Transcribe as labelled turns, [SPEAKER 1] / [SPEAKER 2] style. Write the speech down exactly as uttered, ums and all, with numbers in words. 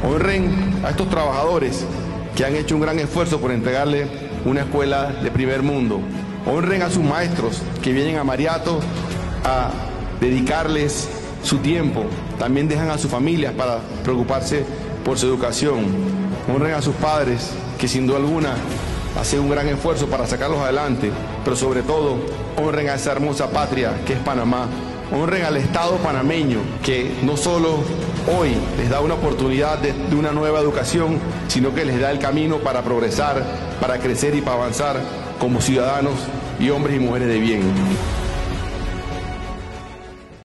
[SPEAKER 1] Honren a estos trabajadores que han hecho un gran esfuerzo por entregarle una escuela de primer mundo. Honren a sus maestros que vienen a Mariato a dedicarles su tiempo. También dejan a sus familias para preocuparse por su educación. Honren a sus padres que sin duda alguna hacen un gran esfuerzo para sacarlos adelante. Pero sobre todo, honren a esa hermosa patria que es Panamá. Honren al Estado panameño que no solo hoy les da una oportunidad de, de una nueva educación, sino que les da el camino para progresar, para crecer y para avanzar como ciudadanos y hombres y mujeres de bien.